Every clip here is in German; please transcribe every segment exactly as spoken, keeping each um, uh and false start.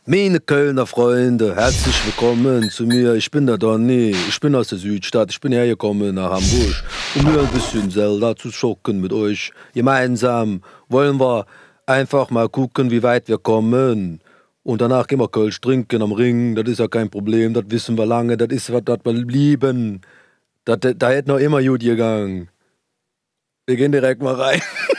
Meine Kölner Freunde, herzlich willkommen zu mir. Ich bin der Donny, ich bin aus der Südstadt, ich bin hergekommen nach Hamburg, um mir ein bisschen Zelda zu schocken mit euch. Gemeinsam wollen wir einfach mal gucken, wie weit wir kommen. Und danach gehen wir Kölsch trinken am Ring, das ist ja kein Problem, das wissen wir lange, das ist was, das wir lieben. Das, da hätte noch immer gut gegangen. Wir gehen direkt mal rein.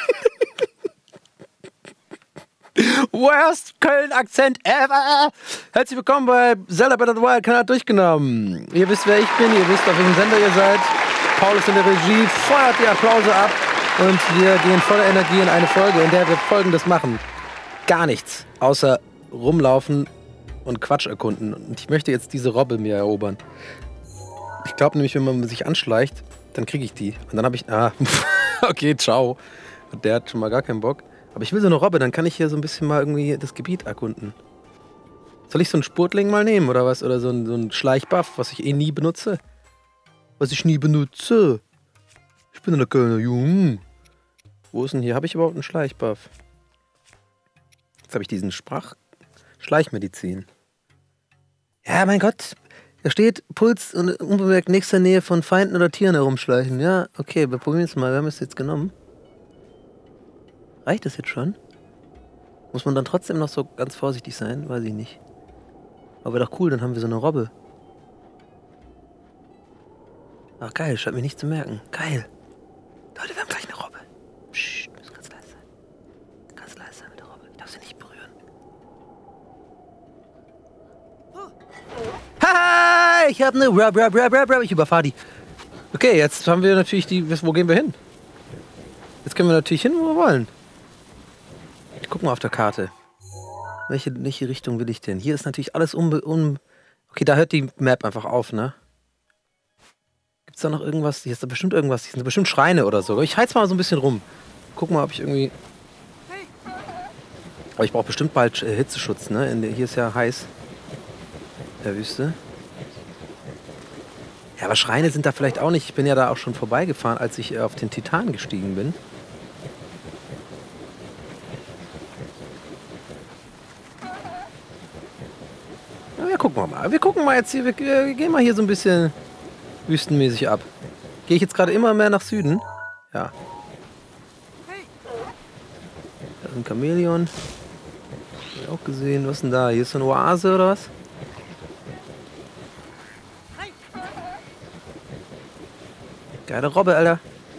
Worst Köln-Akzent ever! Herzlich willkommen bei Zelda Breath of the Wild, Kanal durchgenommen. Ihr wisst, wer ich bin, ihr wisst, auf welchem Sender ihr seid. Paul ist in der Regie, feuert die Applause ab und wir gehen voller Energie in eine Folge, in der wir Folgendes machen. Gar nichts, außer rumlaufen und Quatsch erkunden. Und ich möchte jetzt diese Robbe mir erobern. Ich glaube nämlich, wenn man sich anschleicht, dann kriege ich die. Und dann habe ich... Ah, okay, ciao. Und der hat schon mal gar keinen Bock. Aber ich will so eine Robbe, dann kann ich hier so ein bisschen mal irgendwie das Gebiet erkunden. Soll ich so einen Spurtling mal nehmen oder was? Oder so einen, so einen Schleichbuff, was ich eh nie benutze? Was ich nie benutze. Ich bin eine Kölner Jung. Wo ist denn hier? Habe ich überhaupt einen Schleichbuff? Jetzt habe ich diesen Sprach... Schleichmedizin. Ja, mein Gott. Da steht Puls und unbemerkt nächster Nähe von Feinden oder Tieren herumschleichen. Ja, okay, wir probieren es mal. Wir haben es jetzt genommen. Reicht das jetzt schon? Muss man dann trotzdem noch so ganz vorsichtig sein? Weiß ich nicht. Aber doch cool, dann haben wir so eine Robbe. Ach geil, scheint mir nicht zu merken. Geil. Leute, wir haben gleich eine Robbe. Psst, müssen ganz leise sein. Ganz leise sein mit der Robbe. Ich darf sie nicht berühren. Hi, ich habe eine Robbe, Robbe, Robbe, Robbe. Ich überfahre die. Okay, jetzt haben wir natürlich die... Wo gehen wir hin? Jetzt können wir natürlich hin, wo wir wollen. Ich guck mal auf der Karte. Welche, welche Richtung will ich denn? Hier ist natürlich alles um, um... Okay, da hört die Map einfach auf, ne? Gibt's da noch irgendwas? Hier ist da bestimmt irgendwas. Hier sind da bestimmt Schreine oder so. Ich heiz mal so ein bisschen rum. Guck mal, ob ich irgendwie... Aber ich brauche bestimmt bald äh, Hitzeschutz, ne? In der, hier ist ja heiß. In der Wüste. Ja, aber Schreine sind da vielleicht auch nicht. Ich bin ja da auch schon vorbeigefahren, als ich äh, auf den Titan gestiegen bin. Ja, gucken wir mal. Wir gucken mal jetzt hier, wir, wir gehen mal hier so ein bisschen wüstenmäßig ab. Gehe ich jetzt gerade immer mehr nach Süden? Ja. Da ist ein Chamäleon. Hab ich auch gesehen. Was ist denn da? Hier ist so eine Oase oder was? Geile Robbe, Alter.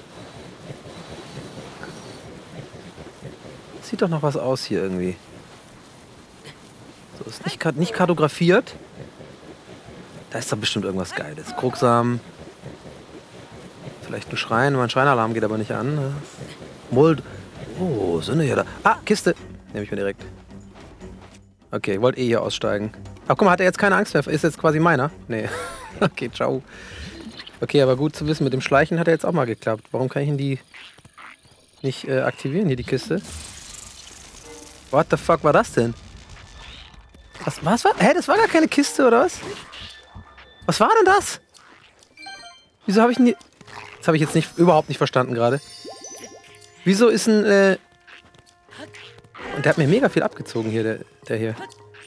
Sieht doch noch was aus hier irgendwie. So, ist nicht, nicht kartografiert. Da ist doch bestimmt irgendwas Geiles. Krugsamen. Vielleicht ein Schrein. Mein Schreinalarm geht aber nicht an. Mold. Oh, sind wir hier da. Ah, Kiste. Nehme ich mir direkt. Okay, wollt eh hier aussteigen. Ach, guck mal, hat er jetzt keine Angst mehr? Ist jetzt quasi meiner? Nee. Okay, ciao. Okay, aber gut zu wissen, mit dem Schleichen hat er jetzt auch mal geklappt. Warum kann ich ihn die nicht äh, aktivieren, hier die Kiste? What the fuck war das denn? Was, was war? Hä, das war gar keine Kiste, oder was? Was war denn das? Wieso habe ich nie... Das habe ich jetzt nicht, überhaupt nicht verstanden gerade. Wieso ist ein... Äh Und der hat mir mega viel abgezogen hier, der, der hier.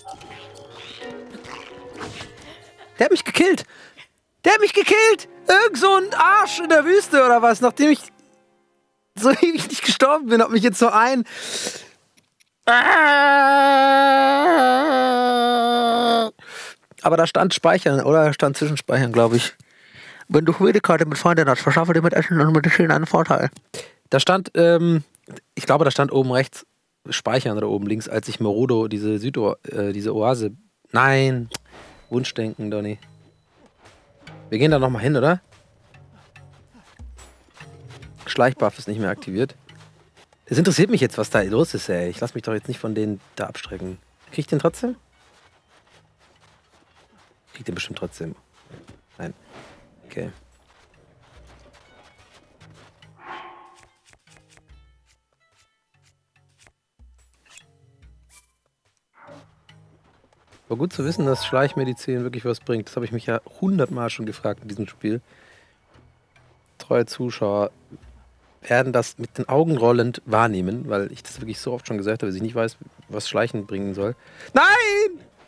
Der hat mich gekillt! Der hat mich gekillt! Irgend so ein Arsch in der Wüste oder was, nachdem ich so ewig nicht gestorben bin, hat mich jetzt so ein... Aber da stand Speichern, oder? Da stand Zwischenspeichern, glaube ich. Wenn du Medikarte mit Freunden hast, verschaffe dir mit Essen und Medizin einen Vorteil. Da stand, ähm, ich glaube, da stand oben rechts Speichern oder oben links, als ich Merudo, diese Südo, äh, diese Oase... Nein! Wunschdenken, Donny. Wir gehen da nochmal hin, oder? Schleichbuff ist nicht mehr aktiviert. Das interessiert mich jetzt, was da los ist, ey. Ich lass mich doch jetzt nicht von denen da abstrecken. Krieg ich den trotzdem? Krieg den bestimmt trotzdem. Nein. Okay. War gut zu wissen, dass Schleichmedizin wirklich was bringt. Das habe ich mich ja hundertmal schon gefragt in diesem Spiel. Treue Zuschauer werden das mit den Augen rollend wahrnehmen, weil ich das wirklich so oft schon gesagt habe, dass ich nicht weiß, was Schleichen bringen soll. Nein!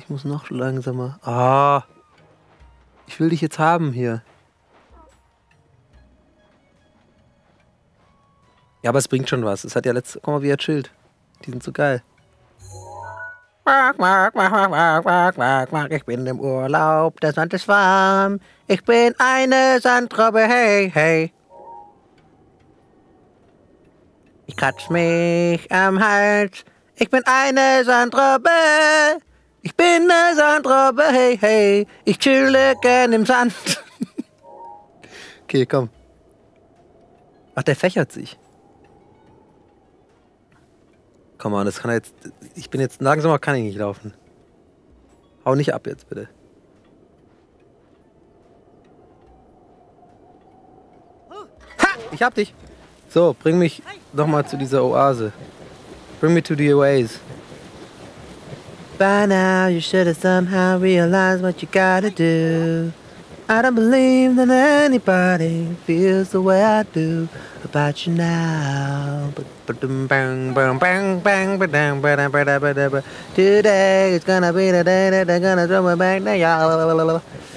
Ich muss noch langsamer. Ah. Ich will dich jetzt haben hier. Ja, aber es bringt schon was. Es hat ja letztes... Guck mal, wie er chillt. Die sind so geil. Ich bin im Urlaub, der Sand ist warm. Ich bin eine Sandrobbe, hey, hey. Ich kratz mich am Hals. Ich bin eine Sandrobbe. Ich bin eine Sandrobbe, hey, hey. Ich chille gern im Sand. Okay, komm. Ach, der fächert sich. Komm mal, das kann er jetzt... Ich bin jetzt langsamer, kann ich nicht laufen. Hau nicht ab jetzt, bitte. Ha! Ich hab dich! So, bring mich doch mal zu dieser Oase. Bring me to the oasis. By now you should have somehow realized what you gotta do. I don't believe that anybody feels the way I do about you now. Today is gonna be the day that they're gonna throw me back there.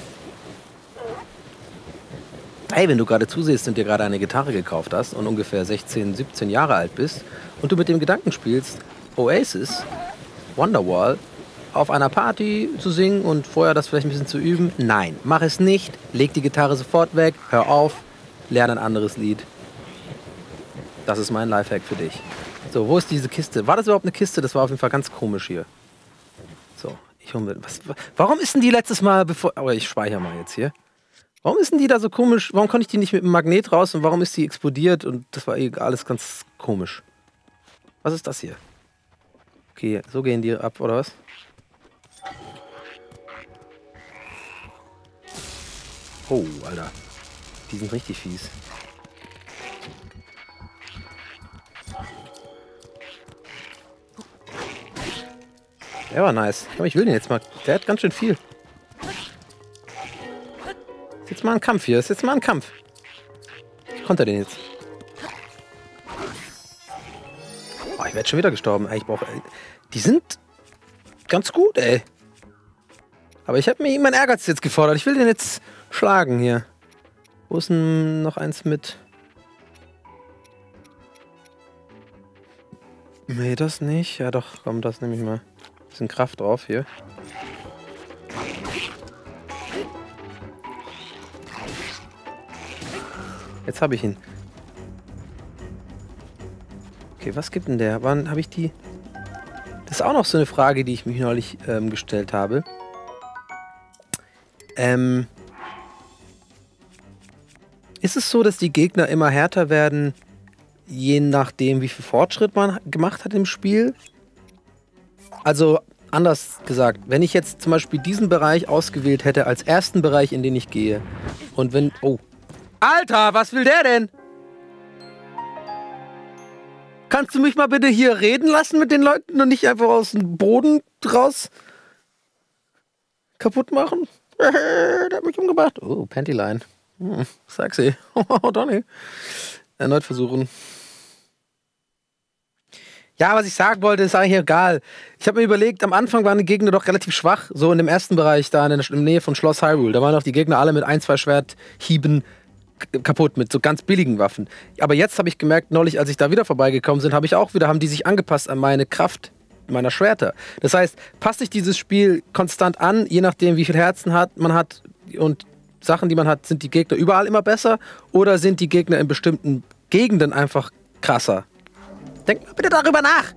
Hey, wenn du gerade zusehst und dir gerade eine Gitarre gekauft hast und ungefähr sechzehn, siebzehn Jahre alt bist und du mit dem Gedanken spielst, Oasis, Wonderwall, auf einer Party zu singen und vorher das vielleicht ein bisschen zu üben. Nein, mach es nicht. Leg die Gitarre sofort weg, hör auf, lerne ein anderes Lied. Das ist mein Lifehack für dich. So, wo ist diese Kiste? War das überhaupt eine Kiste? Das war auf jeden Fall ganz komisch hier. So, ich hole mir... Was, warum ist denn die letztes Mal, bevor... Aber ich speichere mal jetzt hier. Warum ist denn die da so komisch? Warum konnte ich die nicht mit dem Magnet raus und warum ist die explodiert? Und das war alles ganz komisch. Was ist das hier? Okay, so gehen die ab, oder was? Oh, Alter. Die sind richtig fies. Der war nice. Aber ich will den jetzt mal. Der hat ganz schön viel. Ist jetzt mal ein Kampf hier. Ist jetzt mal ein Kampf. Ich konnte den jetzt. Oh, ich werde schon wieder gestorben. Ich brauche. Die sind ganz gut, ey. Aber ich habe mir mein Ehrgeiz jetzt gefordert. Ich will den jetzt schlagen hier. Wo ist denn noch eins mit? Nee, das nicht. Ja doch, komm, das nehme ich mal. Bisschen Kraft drauf hier. Jetzt habe ich ihn. Okay, was gibt denn der? Wann habe ich die? Das ist auch noch so eine Frage, die ich mich neulich ähm, gestellt habe. Ähm, ist es so, dass die Gegner immer härter werden, je nachdem, wie viel Fortschritt man gemacht hat im Spiel? Also, anders gesagt, wenn ich jetzt zum Beispiel diesen Bereich ausgewählt hätte als ersten Bereich, in den ich gehe, und wenn... Oh. Alter, was will der denn? Kannst du mich mal bitte hier reden lassen mit den Leuten und nicht einfach aus dem Boden raus kaputt machen? Der hat mich umgebracht. Oh, Pantyline. Hm, sexy. Oh, Donny. Erneut versuchen. Ja, was ich sagen wollte, ist eigentlich egal. Ich habe mir überlegt, am Anfang waren die Gegner doch relativ schwach. So in dem ersten Bereich, da in der Nähe von Schloss Hyrule. Da waren doch die Gegner alle mit ein, zwei Schwerthieben kaputt, mit so ganz billigen Waffen. Aber jetzt habe ich gemerkt, neulich, als ich da wieder vorbeigekommen bin, habe ich auch wieder, haben die sich angepasst an meine Kraft meiner Schwerter. Das heißt, passt sich dieses Spiel konstant an, je nachdem, wie viel Herzen hat, man hat und Sachen, die man hat, sind die Gegner überall immer besser oder sind die Gegner in bestimmten Gegenden einfach krasser? Denk mal bitte darüber nach!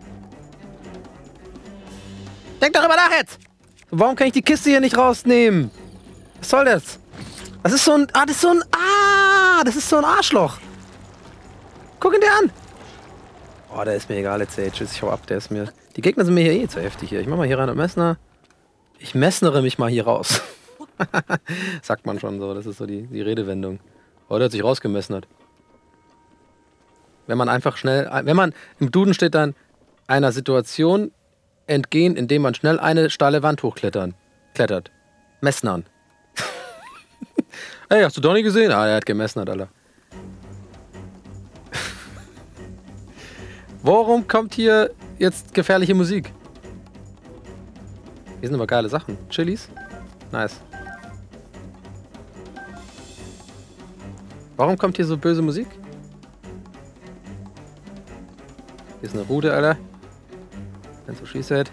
Denk darüber nach jetzt! Warum kann ich die Kiste hier nicht rausnehmen? Was soll das? Das ist so ein... Ah, das ist so ein... Ah, das ist so ein Arschloch. Guck ihn dir an. Oh, der ist mir egal jetzt, ey. Tschüss, ich hau ab, der ist mir... Die Gegner sind mir hier eh zu heftig hier. Ich mach mal hier rein und Messner. Ich messnere mich mal hier raus. Sagt man schon so, das ist so die, die Redewendung. Oh, der hat sich rausgemessnert. Wenn man einfach schnell... Wenn man... Im Duden steht dann, einer Situation entgehen, indem man schnell eine steile Wand hochklettern. Klettert. Messnern. Hey, hast du Donny gesehen? Ah, er hat gemessnert, Alter. Warum kommt hier jetzt gefährliche Musik? Hier sind aber geile Sachen. Chilis. Nice. Warum kommt hier so böse Musik? Hier ist eine Route, Alter. Wenn so she said.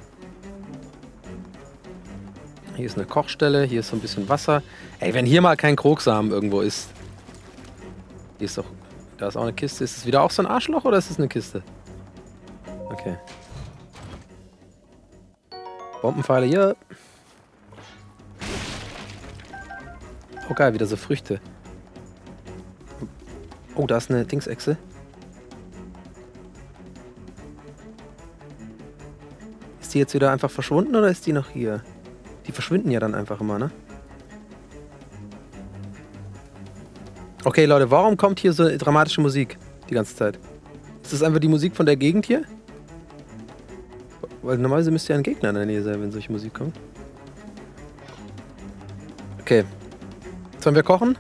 Hier ist eine Kochstelle. Hier ist so ein bisschen Wasser. Ey, wenn hier mal kein Krogsamen irgendwo ist. Hier ist doch... Da ist auch eine Kiste. Ist es wieder auch so ein Arschloch oder ist es eine Kiste? Okay. Bombenpfeile hier. Oh geil, wieder so Früchte. Oh, da ist eine Dingsechse. Ist die jetzt wieder einfach verschwunden oder ist die noch hier? Die verschwinden ja dann einfach immer, ne? Okay, Leute, warum kommt hier so dramatische Musik die ganze Zeit? Ist das einfach die Musik von der Gegend hier? Weil normalerweise müsste ja ein Gegner in der Nähe sein, wenn solche Musik kommt. Okay. Sollen wir kochen?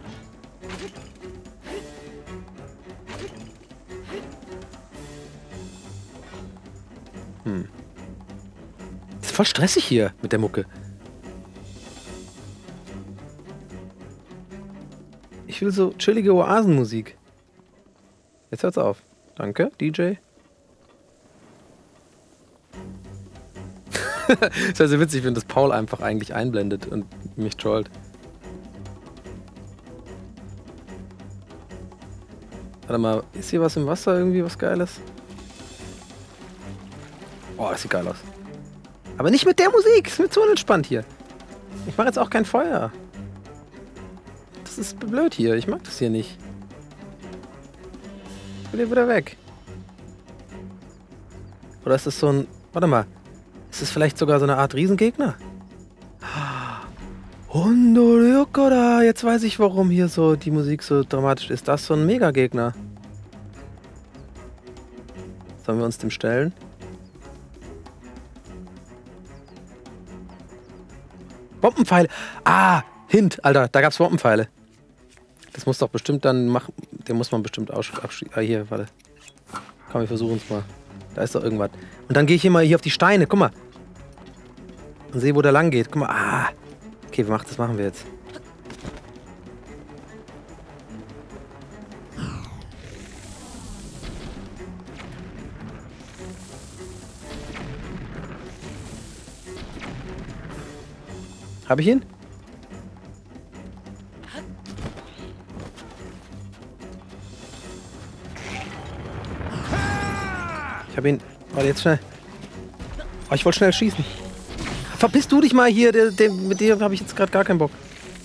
Hm. Das ist voll stressig hier mit der Mucke. Ich will so chillige Oasenmusik. Jetzt hört's auf. Danke, D J. Das wäre so witzig, wenn das Paul einfach eigentlich einblendet und mich trollt. Warte mal, ist hier was im Wasser? Irgendwie was Geiles? Oh, das sieht geil aus. Aber nicht mit der Musik. Ist mir zu unentspannt hier. Ich mache jetzt auch kein Feuer. Das ist blöd hier. Ich mag das hier nicht. Ich will hier wieder weg. Oder ist das so ein... Warte mal. Ist das vielleicht sogar so eine Art Riesengegner? Hundoriokora. Jetzt weiß ich, warum hier so die Musik so dramatisch ist. Das ist so ein Mega-Gegner. Sollen wir uns dem stellen? Bombenpfeile. Ah, Hint, Alter, da gab's Bombenpfeile. Das muss doch bestimmt dann machen. Den muss man bestimmt abschießen. Ah, hier, warte. Komm, wir versuchen es mal. Da ist doch irgendwas. Und dann gehe ich hier mal hier auf die Steine. Guck mal. Und sehe, wo der lang geht. Guck mal. Ah. Okay, das machen wir jetzt. Habe ich ihn? Ich habe ihn... Warte, jetzt schnell. Oh, ich wollte schnell schießen. Verpiss du dich mal hier. Der, der, mit dir habe ich jetzt gerade gar keinen Bock.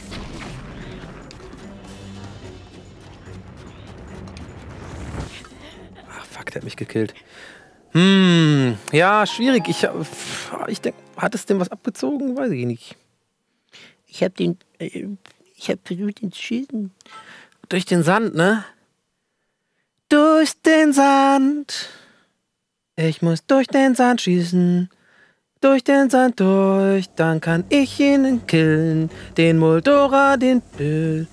Ach, fuck, der hat mich gekillt. Hm, ja, schwierig. Ich, ich denke, hat es dem was abgezogen? Weiß ich nicht. Ich hab den... Ich hab versucht, ihn zu schießen. Durch den Sand, ne? Durch den Sand. Ich muss durch den Sand schießen. Durch den Sand durch. Dann kann ich ihn killen. Den Moldora, den Bill.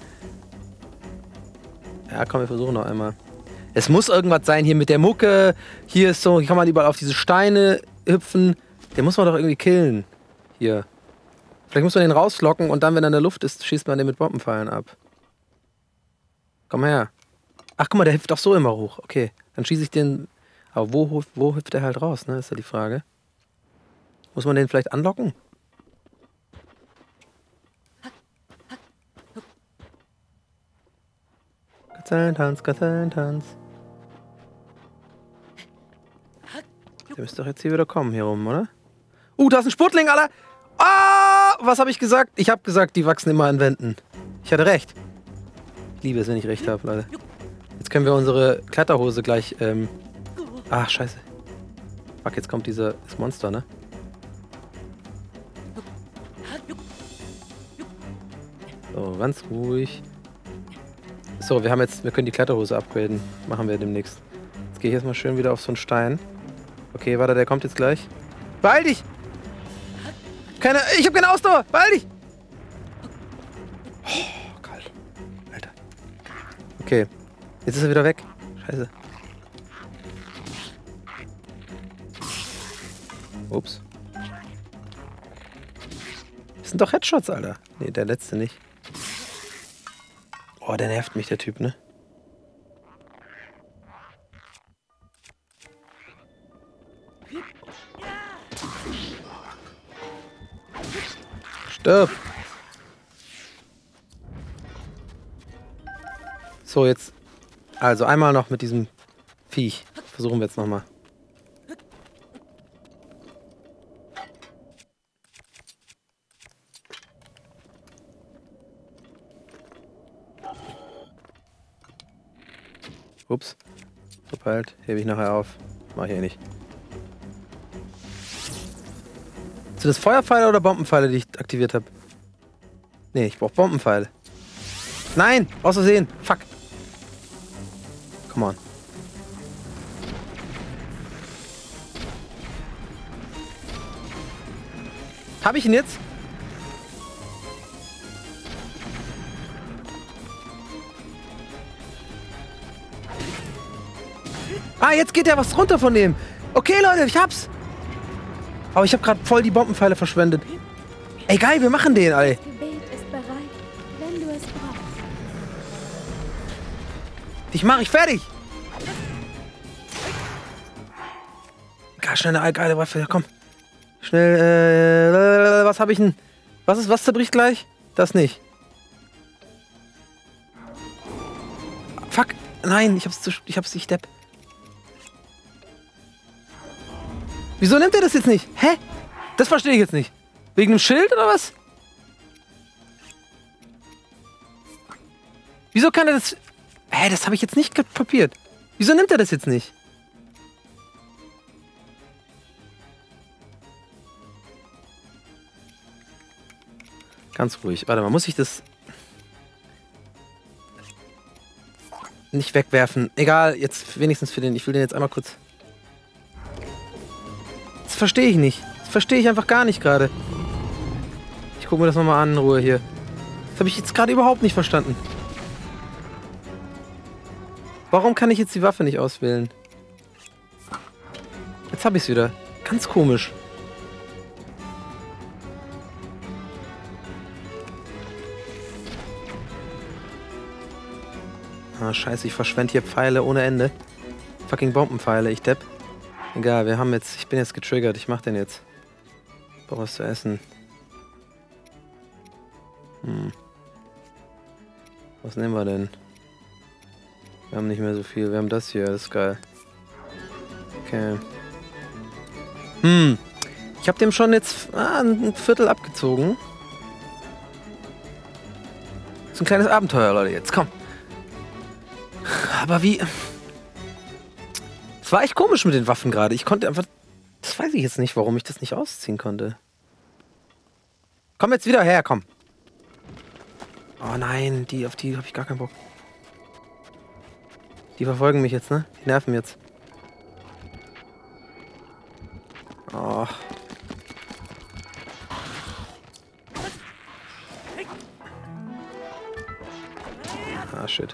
Ja, komm, wir versuchen noch einmal. Es muss irgendwas sein hier mit der Mucke. Hier ist so, hier kann man überall auf diese Steine hüpfen. Den muss man doch irgendwie killen. Hier. Vielleicht muss man den rauslocken und dann, wenn er in der Luft ist, schießt man den mit Bombenpfeilen ab. Komm her. Ach, guck mal, der hüpft auch so immer hoch. Okay, dann schieße ich den... Aber wo, wo hüpft der halt raus, ne? Ist ja die Frage. Muss man den vielleicht anlocken? Gazellentanz, Gazellentanz. Der müsste doch jetzt hier wieder kommen, hier rum, oder? Uh, da ist ein Spurtling, Alter! Ah! Was habe ich gesagt? Ich habe gesagt, die wachsen immer an Wänden. Ich hatte recht. Ich liebe es, wenn ich recht habe, Leute. Jetzt können wir unsere Kletterhose gleich, ähm... Ach, scheiße. Fuck, jetzt kommt dieses Monster, ne? So, ganz ruhig. So, wir haben jetzt, wir können die Kletterhose upgraden. Machen wir demnächst. Jetzt gehe ich erstmal schön wieder auf so einen Stein. Okay, warte, der kommt jetzt gleich. Beeil dich! Keine, ich habe keine Ausdauer! Beeil dich! Oh, kalt. Alter. Okay, jetzt ist er wieder weg. Scheiße. Ups. Das sind doch Headshots, Alter. Nee, der letzte nicht. Oh, der nervt mich, der Typ, ne? Stirb! So, jetzt... Also, einmal noch mit diesem Viech. Versuchen wir jetzt nochmal. Ups. Verpeilt. Hebe ich nachher auf. Mach ich eh nicht. Sind das Feuerpfeile oder Bombenpfeile, die ich aktiviert habe? Nee, ich brauche Bombenpfeile. Nein! Aus Versehen! Fuck! Come on. Hab ich ihn jetzt? Ah, jetzt geht ja was runter von dem. Okay, Leute, ich hab's. Aber ich habe gerade voll die Bombenpfeile verschwendet. Ey, geil, wir machen den, ey. Das Gebet ist bereit, wenn du es brauchst. Dich mach ich fertig. Geil, schnell eine geile Waffe, ja, komm. Schnell, äh, was habe ich denn? Was ist, was zerbricht gleich? Das nicht. Fuck, nein, ich hab's zu, ich hab's nicht, Depp. Wieso nimmt er das jetzt nicht? Hä? Das verstehe ich jetzt nicht. Wegen dem Schild oder was? Wieso kann er das... Hä, das habe ich jetzt nicht kapiert. Wieso nimmt er das jetzt nicht? Ganz ruhig. Warte mal, muss ich das... nicht wegwerfen? Egal, jetzt wenigstens für den... Ich will den jetzt einmal kurz... Das verstehe ich nicht. Das verstehe ich einfach gar nicht gerade. Ich gucke mir das nochmal an in Ruhe hier. Das habe ich jetzt gerade überhaupt nicht verstanden. Warum kann ich jetzt die Waffe nicht auswählen? Jetzt habe ich es wieder. Ganz komisch. Ah, scheiße, ich verschwende hier Pfeile ohne Ende. Fucking Bombenpfeile, ich depp. Egal, wir haben jetzt... Ich bin jetzt getriggert. Ich mach den jetzt. Ich brauch was zu essen. Hm. Was nehmen wir denn? Wir haben nicht mehr so viel. Wir haben das hier. Das ist geil. Okay. Hm. Ich habe dem schon jetzt ah, ein Viertel abgezogen. Das ist ein kleines Abenteuer, Leute. Jetzt, komm. Aber wie... Es war echt komisch mit den Waffen gerade. Ich konnte einfach... Das weiß ich jetzt nicht, warum ich das nicht ausziehen konnte. Komm jetzt wieder her, komm. Oh nein, die, auf die habe ich gar keinen Bock. Die verfolgen mich jetzt, ne? Die nerven jetzt. Oh. Ah, shit.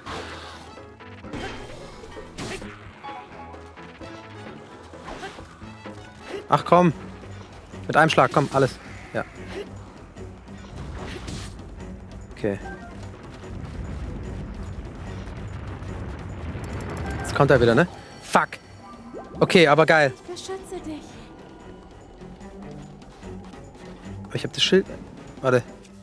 Ach komm. Mit einem Schlag, komm, alles. Ja. Okay. Jetzt kommt er wieder, ne? Fuck. Okay, aber geil. Ich beschütze dich. Aber ich hab das Schild... Warte.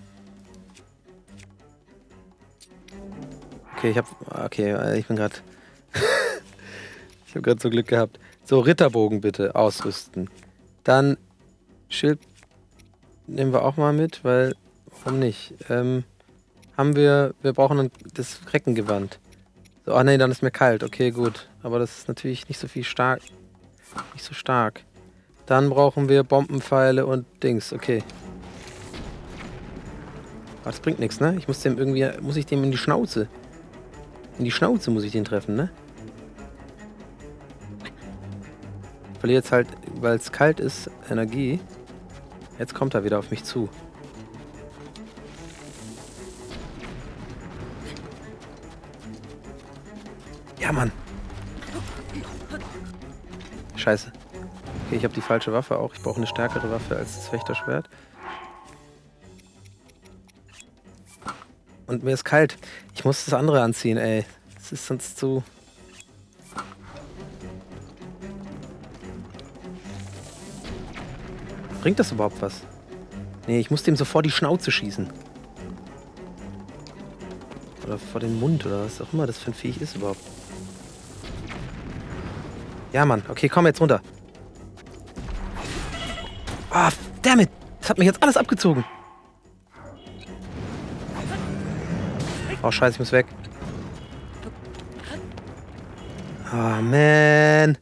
Okay, ich hab... Okay, ich bin gerade... Ich habe gerade so Glück gehabt. So, Ritterbogen bitte ausrüsten. Dann Schild nehmen wir auch mal mit, weil... Warum nicht? Ähm, haben wir... Wir brauchen ein, das Reckengewand. So, ach nee, dann ist mir kalt. Okay, gut. Aber das ist natürlich nicht so viel stark... Nicht so stark. Dann brauchen wir Bombenpfeile und Dings. Okay. Aber das bringt nichts, ne? Ich muss dem irgendwie... Muss ich dem in die Schnauze... In die Schnauze muss ich den treffen, ne? Ich verliere jetzt halt, weil es kalt ist, Energie. Jetzt kommt er wieder auf mich zu. Ja, Mann. Scheiße. Okay, ich habe die falsche Waffe auch. Ich brauche eine stärkere Waffe als das Fechterschwert. Und mir ist kalt. Ich muss das andere anziehen, ey. Es ist sonst zu... Bringt das überhaupt was? Nee, ich muss dem sofort die Schnauze schießen. Oder vor den Mund oder was auch immer das für ein Viech ist überhaupt. Ja, Mann. Okay, komm jetzt runter. Ah, oh, dammit. Das hat mich jetzt alles abgezogen. Oh, scheiße, ich muss weg. Oh, man.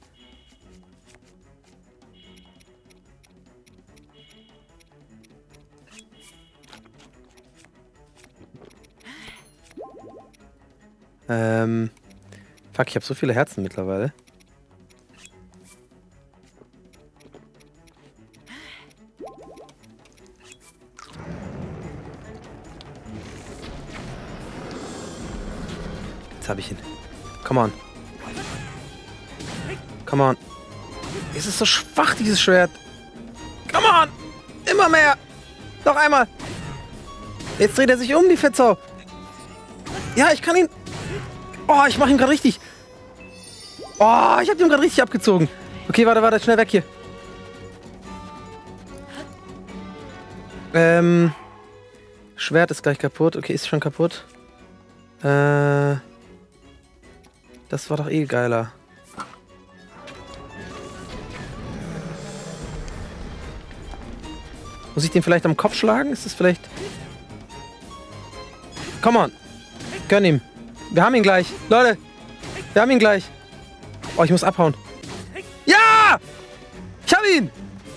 Ähm. Fuck, ich habe so viele Herzen mittlerweile. Jetzt habe ich ihn. Come on. Come on. Es ist so schwach, dieses Schwert. Come on. Immer mehr. Noch einmal. Jetzt dreht er sich um, die Fetzau. Ja, ich kann ihn... Oh, ich mache ihn gerade richtig. Oh, ich habe ihn gerade richtig abgezogen. Okay, warte, warte, schnell weg hier. Ähm... Schwert ist gleich kaputt. Okay, ist schon kaputt. Äh... Das war doch eh geiler. Muss ich den vielleicht am Kopf schlagen? Ist das vielleicht... Come on. Gönn ihm. Wir haben ihn gleich. Leute. Wir haben ihn gleich. Oh, ich muss abhauen. Ja! Ich hab ihn!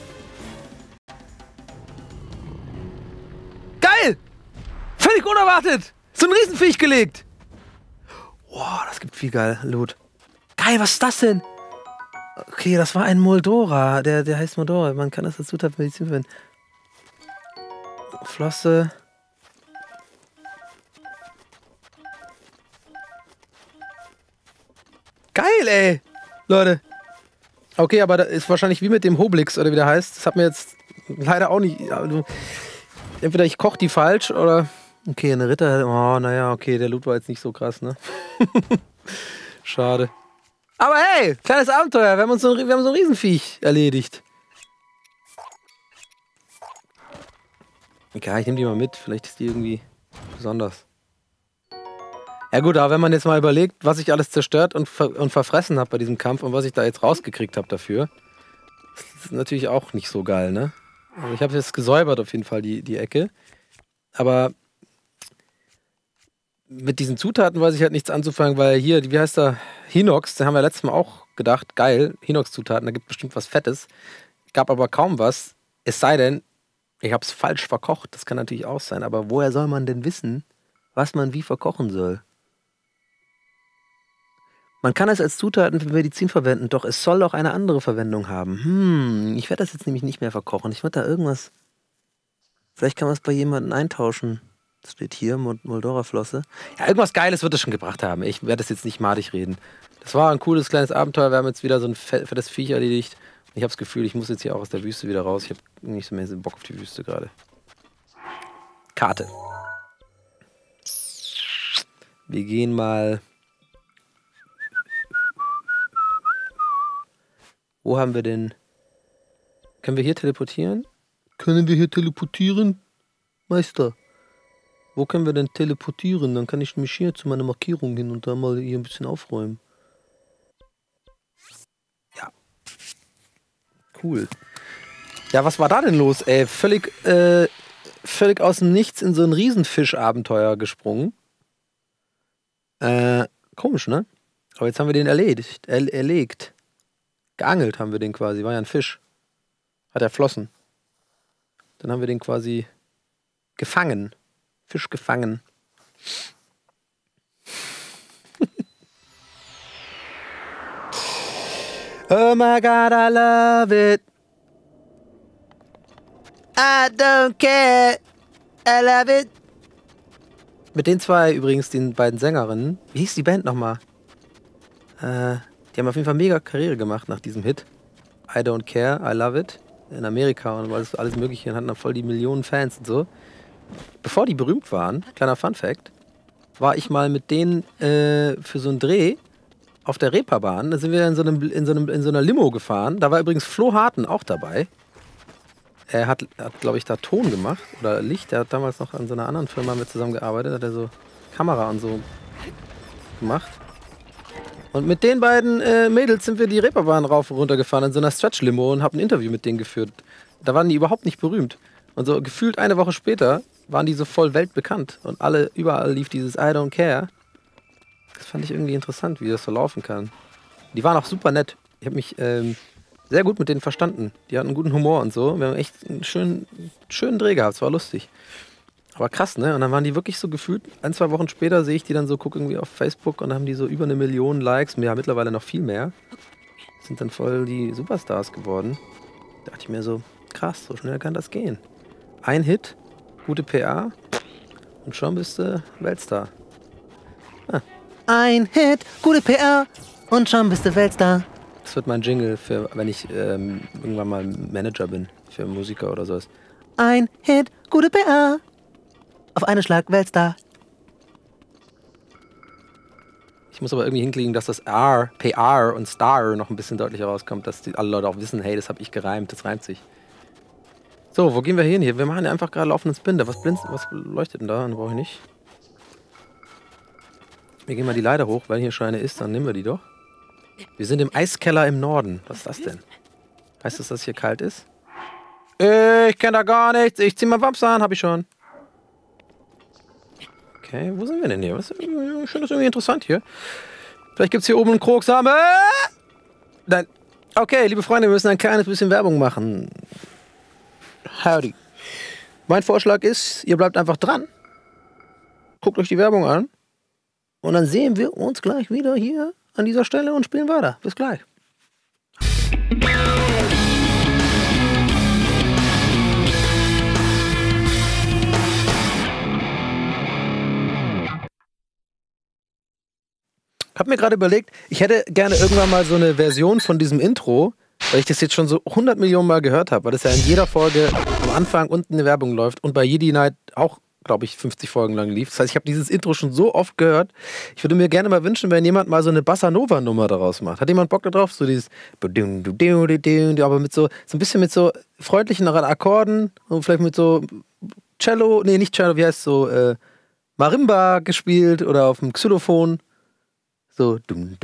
Geil! Völlig unerwartet! So ein Riesenviech gelegt! Boah, das gibt viel geil Loot. Geil, was ist das denn? Okay, das war ein Moldora. Der, der heißt Moldora. Man kann das als Zutat Medizin verwenden. Flosse. Geil, ey! Leute. Okay, aber das ist wahrscheinlich wie mit dem Hoblix, oder wie der heißt. Das hat mir jetzt leider auch nicht... Entweder ich koche die falsch, oder... Okay, eine Ritter... Oh, naja, okay, der Loot war jetzt nicht so krass, ne? Schade. Aber hey, kleines Abenteuer. Wir haben uns so ein, wir haben so ein Riesenviech erledigt. Okay, ich nehme die mal mit. Vielleicht ist die irgendwie besonders. Ja gut, aber wenn man jetzt mal überlegt, was ich alles zerstört und, ver und verfressen habe bei diesem Kampf und was ich da jetzt rausgekriegt habe dafür, das ist natürlich auch nicht so geil, ne? Also ich habe jetzt gesäubert auf jeden Fall die, die Ecke. Aber mit diesen Zutaten weiß ich halt nichts anzufangen, weil hier, wie heißt der? Hinox, den haben wir letztes Mal auch gedacht, geil, Hinox-Zutaten, da gibt bestimmt was Fettes. Gab aber kaum was, es sei denn, ich habe es falsch verkocht, das kann natürlich auch sein, aber woher soll man denn wissen, was man wie verkochen soll? Man kann es als Zutaten für Medizin verwenden, doch es soll auch eine andere Verwendung haben. Hm, ich werde das jetzt nämlich nicht mehr verkochen. Ich würde da irgendwas... Vielleicht kann man es bei jemandem eintauschen. Das steht hier, Moldora-Flosse. Ja, irgendwas Geiles wird es schon gebracht haben. Ich werde das jetzt nicht madig reden. Das war ein cooles kleines Abenteuer. Wir haben jetzt wieder so ein fettes Viech erledigt. Ich habe das Gefühl, ich muss jetzt hier auch aus der Wüste wieder raus. Ich habe nicht so mehr so Bock auf die Wüste gerade. Karte. Wir gehen mal... Wo haben wir denn... Können wir hier teleportieren? Können wir hier teleportieren? Meister. Wo können wir denn teleportieren? Dann kann ich mich hier zu meiner Markierung hin und da mal hier ein bisschen aufräumen. Ja. Cool. Ja, was war da denn los, ey? Völlig, äh, völlig aus dem Nichts in so ein Riesenfisch-Abenteuer gesprungen. Äh, komisch, ne? Aber jetzt haben wir den erledigt. Er erlegt. Geangelt haben wir den quasi. War ja ein Fisch. Hat er Flossen. Dann haben wir den quasi gefangen. Fisch gefangen. Oh my God, I love it. I don't care. I love it. Mit den zwei übrigens, den beiden Sängerinnen. Wie hieß die Band nochmal? Äh, die haben auf jeden Fall mega Karriere gemacht nach diesem Hit. I don't care, I love it. In Amerika und alles, alles mögliche. Und hatten dann voll die Millionen Fans und so. bevor die berühmt waren, kleiner Funfact, war ich mal mit denen äh, für so einen Dreh auf der Reeperbahn. Da sind wir in so, einem, in, so einem, in so einer Limo gefahren. Da war übrigens Flo Harten auch dabei. Er hat, hat glaube ich, da Ton gemacht oder Licht. Er hat damals noch an so einer anderen Firma mit zusammengearbeitet. Hat er so Kamera und so gemacht. Und mit den beiden äh, Mädels sind wir die Reeperbahn rauf und runter gefahren in so einer Stretch-Limo und haben ein Interview mit denen geführt. Da waren die überhaupt nicht berühmt. Und so gefühlt eine Woche später waren die so voll weltbekannt. Und alle, überall lief dieses I don't care. Das fand ich irgendwie interessant, wie das so laufen kann. Die waren auch super nett. Ich habe mich ähm, sehr gut mit denen verstanden. Die hatten einen guten Humor und so. Wir haben echt einen schönen, schönen Dreh gehabt. Es war lustig. Aber krass, ne? Und dann waren die wirklich so gefühlt, ein, zwei Wochen später sehe ich die dann so, gucke irgendwie auf Facebook und dann haben die so über eine Million Likes. Ja, mittlerweile noch viel mehr. Sind dann voll die Superstars geworden. Da dachte ich mir so, krass, so schnell kann das gehen. Ein Hit, gute P R und schon bist du Weltstar. Ah. Ein Hit, gute P R und schon bist du Weltstar. Das wird mein Jingle, für, wenn ich ähm, irgendwann mal Manager bin für Musiker oder sowas. Ein Hit, gute P R. Auf einen Schlag Weltstar. Ich muss aber irgendwie hinkriegen, dass das R, P R und Star noch ein bisschen deutlicher rauskommt, dass die alle Leute auch wissen, hey, das habe ich gereimt, das reimt sich. So, wo gehen wir hin hier? Wir machen ja einfach gerade laufenden Spin. Was, blinzt, was leuchtet denn da? Den brauche ich nicht. Wir gehen mal die Leiter hoch, weil hier schon eine ist, dann nehmen wir die doch. Wir sind im Eiskeller im Norden. Was ist das denn? Heißt das, dass es hier kalt ist? Ich kenne da gar nichts. Ich zieh mal Wamps an, hab ich schon. Okay, wo sind wir denn hier? Was, ich finde das irgendwie interessant hier. Vielleicht gibt es hier oben einen Krogsame. Nein. Okay, liebe Freunde, wir müssen ein kleines bisschen Werbung machen. Howdy. Mein Vorschlag ist, ihr bleibt einfach dran. Guckt euch die Werbung an. Und dann sehen wir uns gleich wieder hier an dieser Stelle und spielen weiter. Bis gleich. Ich habe mir gerade überlegt, ich hätte gerne irgendwann mal so eine Version von diesem Intro, weil ich das jetzt schon so hundert Millionen Mal gehört habe, weil das ja in jeder Folge am Anfang unten eine Werbung läuft und bei Jedi Knight auch, glaube ich, fünfzig Folgen lang lief. Das heißt, ich habe dieses Intro schon so oft gehört. Ich würde mir gerne mal wünschen, wenn jemand mal so eine Bossa Nova Nummer daraus macht. Hat jemand Bock darauf? So dieses aber mit so, so ein bisschen mit so freundlichen Akkorden und vielleicht mit so Cello, nee, nicht Cello, wie heißt es so, äh, Marimba gespielt oder auf dem Xylophon. So, so ein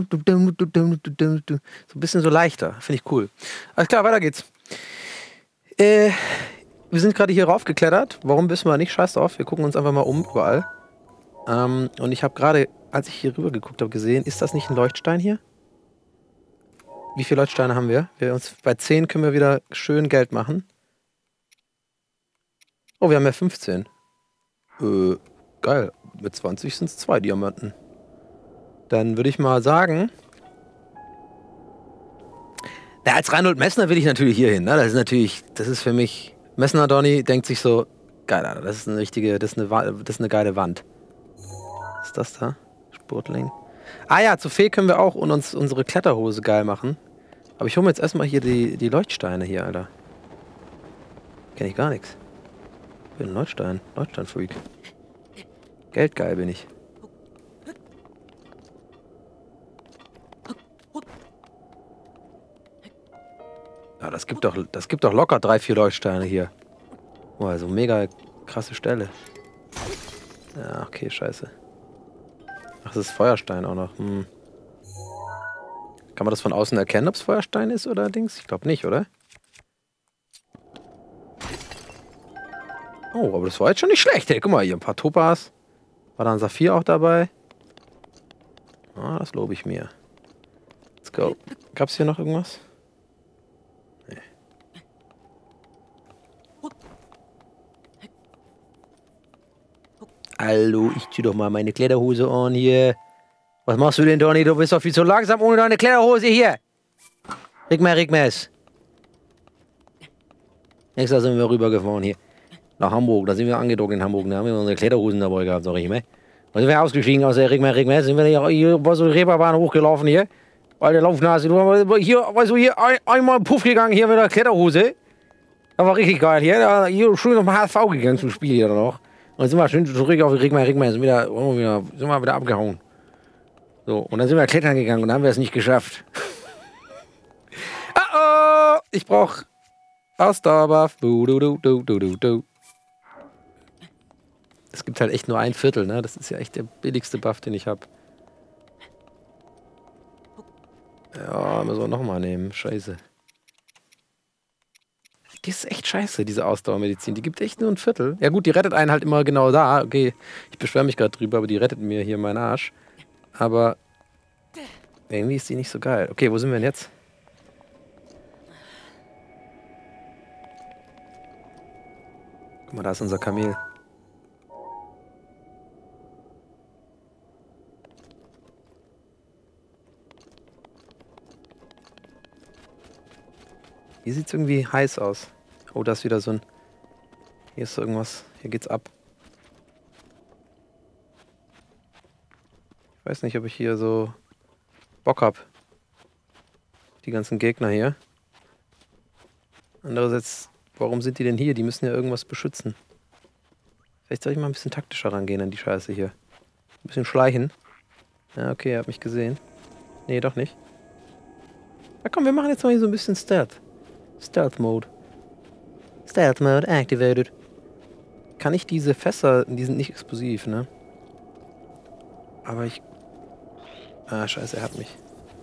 bisschen so leichter. Finde ich cool. Alles klar, weiter geht's. Äh, wir sind gerade hier raufgeklettert. Warum wissen wir nicht? Scheiß drauf. Wir gucken uns einfach mal um überall. Ähm, und ich habe gerade, als ich hier rüber geguckt habe, gesehen, ist das nicht ein Leuchtstein hier? Wie viele Leuchtsteine haben wir? wir uns, bei zehn können wir wieder schön Geld machen. Oh, wir haben ja fünfzehn. Äh, geil. Mit zwanzig sind es zwei Diamanten. Dann würde ich mal sagen, na, als Reinhold Messner will ich natürlich hier hin. Ne? Das ist natürlich, das ist für mich, Messner Donny denkt sich so, geil, Alter, das ist eine richtige, das ist eine, das ist eine geile Wand. Was ist das da? Sportling. Ah ja, zu Fee können wir auch und uns unsere Kletterhose geil machen. Aber ich hole mir jetzt erstmal hier die, die Leuchtsteine hier, Alter. Kenn ich gar nichts. Ich bin ein Leuchtstein, Leuchtstein-Freak. Geldgeil bin ich. Ja, das gibt doch, das gibt doch locker drei, vier Leuchtsteine hier. Oh, also mega krasse Stelle. Ja, okay, scheiße. Ach, das ist Feuerstein auch noch. Hm. Kann man das von außen erkennen, ob es Feuerstein ist oder Dings? Ich glaube nicht, oder? Oh, aber das war jetzt schon nicht schlecht. Hey, guck mal, hier ein paar Topaz. War da ein Saphir auch dabei? Ah, das lobe ich mir. Let's go. Gab es hier noch irgendwas? Nee. Hallo, ich zieh doch mal meine Kletterhose an hier. Was machst du denn, Donny? Du bist doch viel zu langsam ohne deine Kletterhose hier. Rigmer, Rigmers. Extra sind wir rübergefahren hier. Nach Hamburg. Da sind wir angedockt in Hamburg. Da haben wir unsere Kletterhosen dabei gehabt, sag ich mal. Da sind wir ausgestiegen aus der Rigmer, Rigmers. Sind wir hier, hier war so eine Reeperbahn hochgelaufen hier. Weil der Laufnase. Hier, weißt du, hier ein, einmal Puff gegangen hier mit der Kletterhose. Das war richtig geil hier. Da, hier schön zum H S V gegangen zum Spiel hier noch. Und dann sind wir schön zurück auf die Rigmeier, Rigmeier, sind wieder, wieder, sind wir wieder abgehauen. So, und dann sind wir klettern gegangen und dann haben wir es nicht geschafft. Oh oh! Ich brauch Ausdauerbuff. Du, du, du, du, du, du, du. Es gibt halt echt nur ein Viertel, ne? Das ist ja echt der billigste Buff, den ich habe. Ja, müssen wir nochmal nehmen. Scheiße. Die ist echt scheiße, diese Ausdauermedizin. Die gibt echt nur ein Viertel. Ja gut, die rettet einen halt immer genau da. Okay, ich beschwere mich gerade drüber, aber die rettet mir hier meinen Arsch. Aber irgendwie ist die nicht so geil. Okay, wo sind wir denn jetzt? Guck mal, da ist unser Kamel. Hier sieht es irgendwie heiß aus. Oh, da ist wieder so ein... Hier ist so irgendwas. Hier geht's ab. Ich weiß nicht, ob ich hier so Bock hab. Die ganzen Gegner hier. Andererseits, warum sind die denn hier? Die müssen ja irgendwas beschützen. Vielleicht soll ich mal ein bisschen taktischer rangehen an die Scheiße hier. Ein bisschen schleichen. Ja, okay, er hat mich gesehen. Nee, doch nicht. Na komm, wir machen jetzt mal hier so ein bisschen Stealth. Stealth Mode. Stealth Mode activated. Kann ich diese Fässer, die sind nicht explosiv, ne? Aber ich... Ah, scheiße, er hat mich.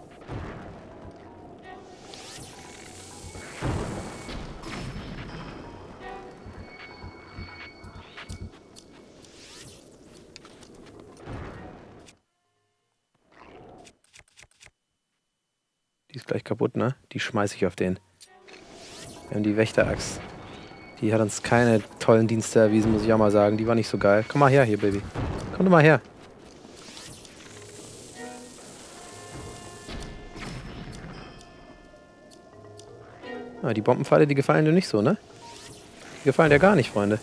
Die ist gleich kaputt, ne? Die schmeiße ich auf den. Wir haben die Wächteraxt. Die hat uns keine tollen Dienste erwiesen, muss ich auch mal sagen. Die war nicht so geil. Komm mal her hier, Baby. Komm doch mal her. Ah, die Bombenpfeile, die gefallen dir nicht so, ne? Die gefallen dir gar nicht, Freunde.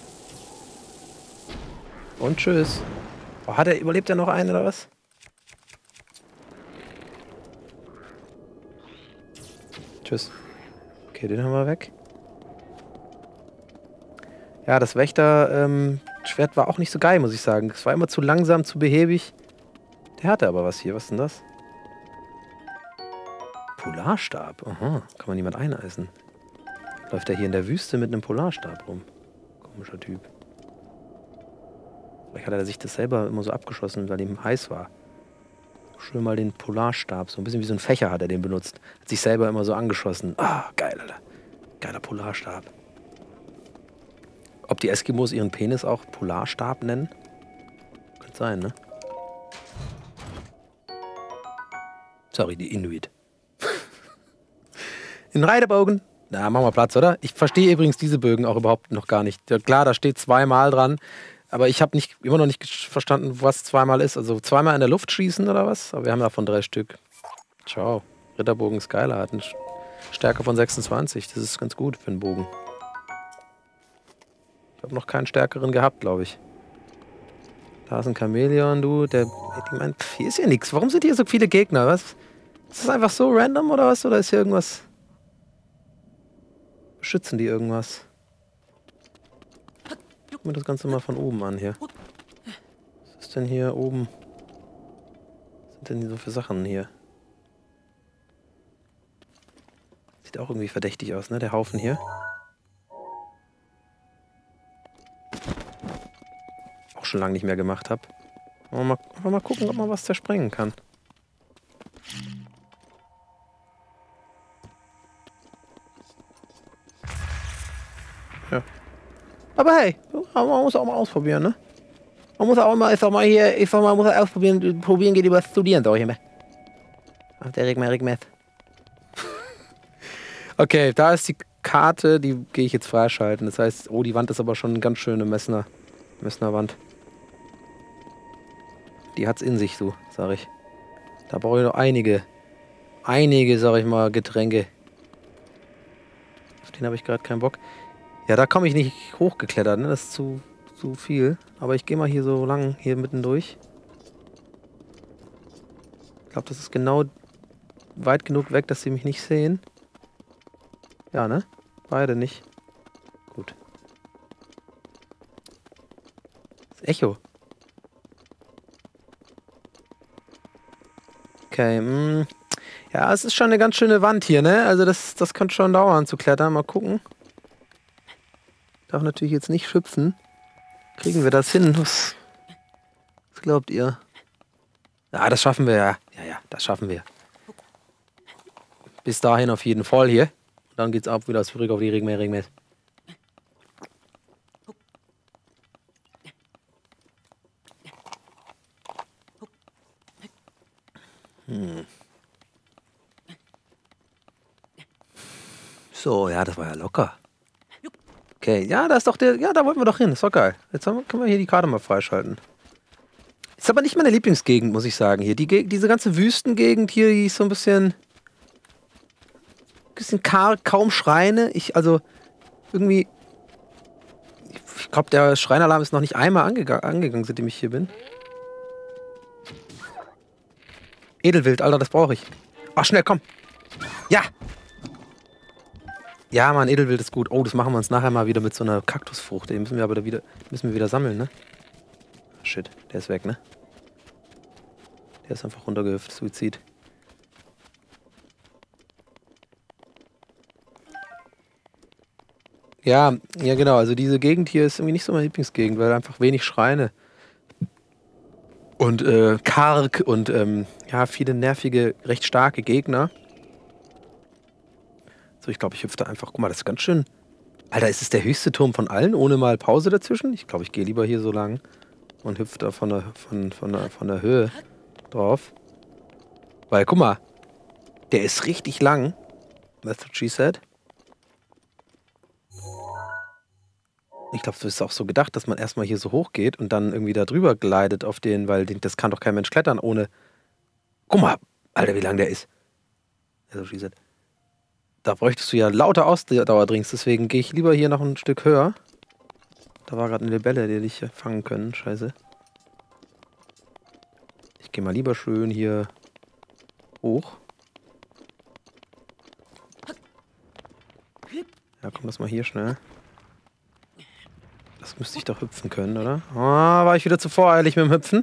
Und tschüss. Oh, hat er, überlebt er noch einen oder was? Tschüss. Okay, den haben wir weg. Ja, das Wächter-Schwert ähm, war auch nicht so geil, muss ich sagen. Es war immer zu langsam, zu behäbig. Der hatte aber was hier. Was ist denn das? Polarstab. Aha, kann man jemand eineisen. Läuft er hier in der Wüste mit einem Polarstab rum. Komischer Typ. Vielleicht hat er sich das selber immer so abgeschossen, weil ihm heiß war. Schön mal den Polarstab. So ein bisschen wie so ein Fächer hat er den benutzt. Hat sich selber immer so angeschossen. Ah, geil, Alter. Geiler Polarstab. Ob die Eskimos ihren Penis auch Polarstab nennen? Könnte sein, ne? Sorry, die Inuit. In Reitebogen. Na, machen wir Platz, oder? Ich verstehe übrigens diese Bögen auch überhaupt noch gar nicht. Ja, klar, da steht zweimal dran. Aber ich habe nicht, immer noch nicht verstanden, was zweimal ist. Also zweimal in der Luft schießen oder was? Aber wir haben davon drei Stück. Ciao. Ritterbogen ist geiler. Hat eine Stärke von sechsundzwanzig. Das ist ganz gut für einen Bogen. Ich habe noch keinen stärkeren gehabt, glaube ich. Da ist ein Chamäleon, du. Der, ich meine, hier ist ja nichts. Warum sind hier so viele Gegner? Was? Ist das einfach so random oder was? Oder ist hier irgendwas? Beschützen die irgendwas? Gucken wir das Ganze mal von oben an hier. Was ist denn hier oben? Was sind denn hier so für Sachen hier? Sieht auch irgendwie verdächtig aus, ne? Der Haufen hier. Auch schon lange nicht mehr gemacht habe. Mal, einfach mal gucken, ob man was zersprengen kann. Ja. Aber hey, man muss auch mal ausprobieren, ne? Man muss auch mal, ich sag mal hier, ich sag mal, man muss ausprobieren, probieren geht über Studieren, sag ich immer. Ach, der Rigmer, Rigmeth. Okay, da ist die Karte, die gehe ich jetzt freischalten. Das heißt, oh, die Wand ist aber schon eine ganz schöne Messner, Messnerwand. Die hat's in sich, so, sag ich. Da brauche ich noch einige, einige, sag ich mal, Getränke. Auf den habe ich gerade keinen Bock. Ja, da komme ich nicht hochgeklettert, ne? Das ist zu, zu viel. Aber ich gehe mal hier so lang, hier mitten durch. Ich glaube, das ist genau weit genug weg, dass sie mich nicht sehen. Ja, ne? Beide nicht. Das Echo. Okay, mh. Ja, es ist schon eine ganz schöne Wand hier, ne? Also das, das kann schon dauern zu klettern. Mal gucken. Darf natürlich jetzt nicht schüpfen. Kriegen wir das hin? Was, was glaubt ihr? Ja, das schaffen wir ja. Ja, ja, das schaffen wir. Bis dahin auf jeden Fall hier. Dann geht's ab wieder zurück auf die Regenmeer, Regenmeer. Hm. So, ja, das war ja locker. Okay, ja, da ist doch der. Ja, da wollten wir doch hin. Ist doch geil. Jetzt haben wir, können wir hier die Karte mal freischalten. Ist aber nicht meine Lieblingsgegend, muss ich sagen. Hier, die, diese ganze Wüstengegend hier, die ist so ein bisschen. Bisschen karg, kaum Schreine. Ich, also, irgendwie. Ich glaube, der Schreinalarm ist noch nicht einmal ange angegangen, seitdem ich hier bin. Edelwild, Alter, das brauche ich. Ach, schnell, komm. Ja! Ja, Mann, Edelwild ist gut. Oh, das machen wir uns nachher mal wieder mit so einer Kaktusfrucht. Den müssen wir aber wieder, müssen wir wieder sammeln, ne? Shit, der ist weg, ne? Der ist einfach runtergehüpft. Suizid. Ja, ja genau. Also diese Gegend hier ist irgendwie nicht so meine Lieblingsgegend, weil einfach wenig Schreine und äh, karg und ähm, ja, viele nervige, recht starke Gegner. So, ich glaube, ich hüpfe da einfach. Guck mal, das ist ganz schön. Alter, ist es der höchste Turm von allen, ohne mal Pause dazwischen? Ich glaube, ich gehe lieber hier so lang und hüpfe da von der, von, von, der, von der Höhe drauf. Weil, guck mal, der ist richtig lang. That's what she said. Ich glaube, das ist auch so gedacht, dass man erstmal hier so hoch geht und dann irgendwie da drüber gleitet auf den, weil den, das kann doch kein Mensch klettern ohne. Guck mal, Alter, wie lang der ist. That's what she said. Da bräuchtest du ja lauter Ausdauerdrinks, deswegen gehe ich lieber hier noch ein Stück höher. Da war gerade eine Libelle, die dich fangen können. Scheiße. Ich gehe mal lieber schön hier hoch. Ja, komm, lass mal hier schnell. Das müsste ich doch hüpfen können, oder? Oh, war ich wieder zu voreilig mit dem Hüpfen?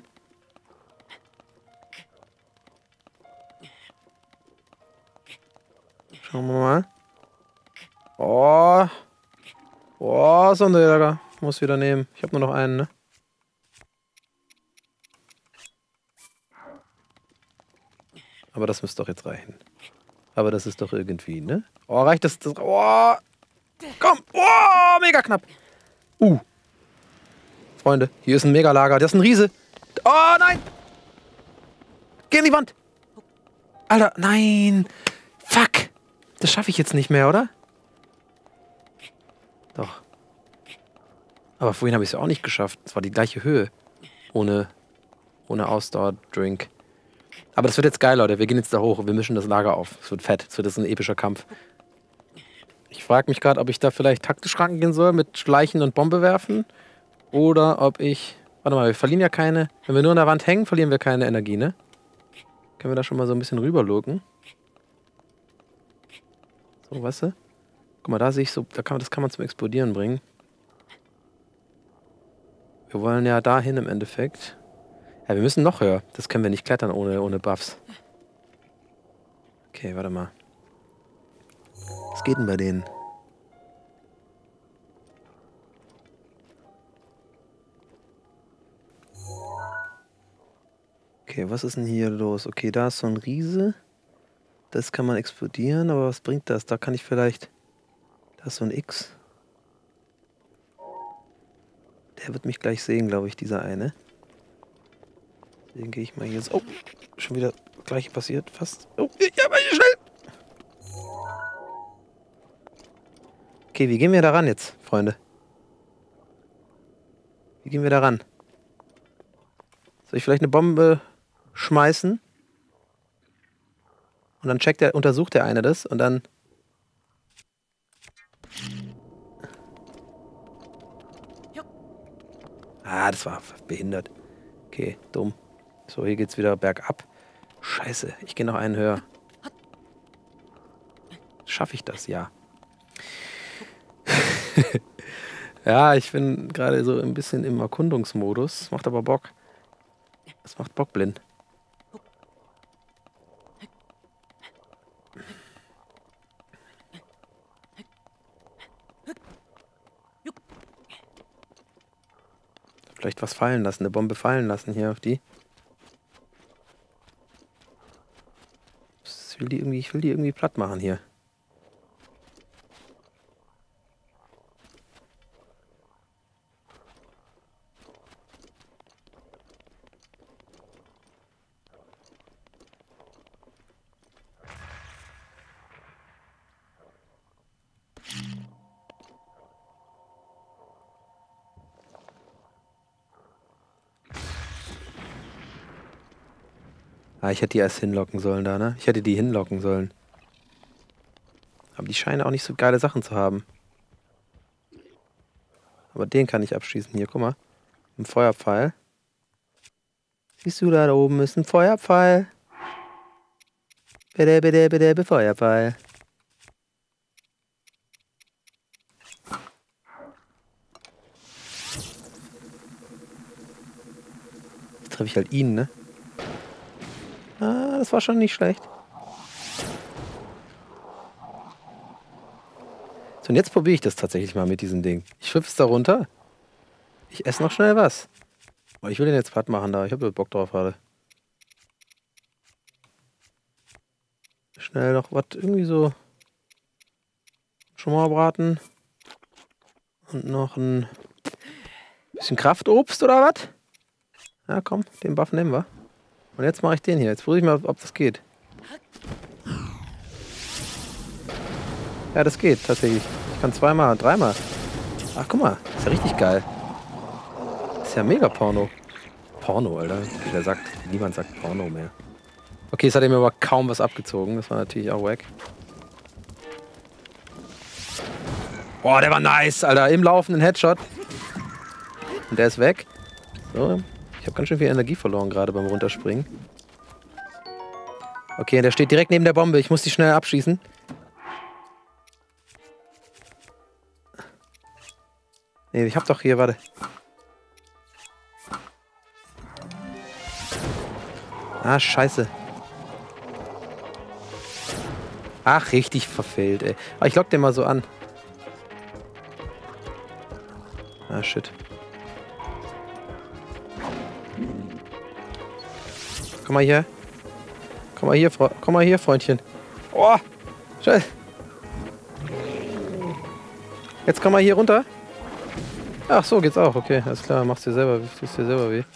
Schauen wir mal. Oh. Oh, Sonderjäger. Muss wieder nehmen. Ich habe nur noch einen, ne? Aber das müsste doch jetzt reichen. Aber das ist doch irgendwie, ne? Oh, reicht das? das oh. Komm. Oh, mega knapp. Uh. Freunde, hier ist ein Megalager. Das ist ein Riese. Oh, nein. Geh in die Wand. Alter, nein. Fuck. Das schaffe ich jetzt nicht mehr, oder? Doch. Aber vorhin habe ich es ja auch nicht geschafft. Es war die gleiche Höhe. Ohne, ohne Ausdauer-Drink. Aber das wird jetzt geil, Leute. Wir gehen jetzt da hoch und wir mischen das Lager auf. Es wird fett. Es wird jetzt ein epischer Kampf. Ich frage mich gerade, ob ich da vielleicht taktisch rangehen soll mit Schleichen und Bombe werfen. Oder ob ich... Warte mal, wir verlieren ja keine... Wenn wir nur an der Wand hängen, verlieren wir keine Energie, ne? Können wir da schon mal so ein bisschen rüberlurken? So, weißt du? Guck mal, da sehe ich so... Da kann man, das kann man zum Explodieren bringen. Wir wollen ja dahin im Endeffekt. Ja, wir müssen noch höher. Das können wir nicht klettern ohne, ohne Buffs. Okay, warte mal. Was geht denn bei denen? Okay, was ist denn hier los? Okay, da ist so ein Riese. Das kann man explodieren, aber was bringt das? Da kann ich vielleicht... Da ist so ein X. Der wird mich gleich sehen, glaube ich, dieser eine. Deswegen gehe ich mal hier... Oh, schon wieder das Gleiche passiert, fast. Oh, ja, mal hier schnell! Okay, wie gehen wir da ran jetzt, Freunde? Wie gehen wir da ran? Soll ich vielleicht eine Bombe schmeißen? Und dann checkt der, untersucht der eine das und dann... Ah, das war behindert. Okay, dumm. So, hier geht's wieder bergab. Scheiße, ich gehe noch einen höher. Schaffe ich das? Ja. Ja, ich bin gerade so ein bisschen im Erkundungsmodus. Macht aber Bock. Das macht Bock blind. Vielleicht was fallen lassen, eine Bombe fallen lassen hier auf die. Ich will die irgendwie, ich will die irgendwie platt machen hier. Ah, ich hätte die erst hinlocken sollen da, ne? Ich hätte die hinlocken sollen. Aber die scheinen auch nicht so geile Sachen zu haben. Aber den kann ich abschießen. Hier, guck mal. Ein Feuerpfeil. Siehst du, da oben ist ein Feuerpfeil. Bitte, bitte, bitte, bitte, Feuerpfeil. Jetzt treffe ich halt ihn, ne? Ah, das war schon nicht schlecht. So, und jetzt probiere ich das tatsächlich mal mit diesem Ding. Ich schwippe es da runter. Ich esse noch schnell was. Aber ich will den jetzt platt machen da. Ich habe Bock drauf gerade. Schnell noch was irgendwie so. Schon mal braten. Und noch ein bisschen Kraftobst oder was? Ja, komm, den Buff nehmen wir. Und jetzt mache ich den hier. Jetzt versuche ich mal, ob das geht. Ja, das geht tatsächlich. Ich kann zweimal, dreimal. Ach, guck mal. Ist ja richtig geil. Ist ja mega Porno. Porno, Alter. Wer sagt, niemand sagt Porno mehr. Okay, es hat ihm aber kaum was abgezogen. Das war natürlich auch wack. Boah, der war nice, Alter. Im laufenden Headshot. Und der ist weg. So. Ich habe ganz schön viel Energie verloren gerade beim Runterspringen. Okay, der steht direkt neben der Bombe. Ich muss die schnell abschießen. Nee, ich hab doch hier, warte. Ah, scheiße. Ach, richtig verfehlt, ey. Aber ich lock den mal so an. Ah, shit. Komm mal hier. Komm mal hier, Fre komm mal hier, Freundchen. Oh, scheiße. Jetzt komm mal hier runter. Ach so, geht's auch. Okay, alles klar. Machst dir selber, tust dir selber weh.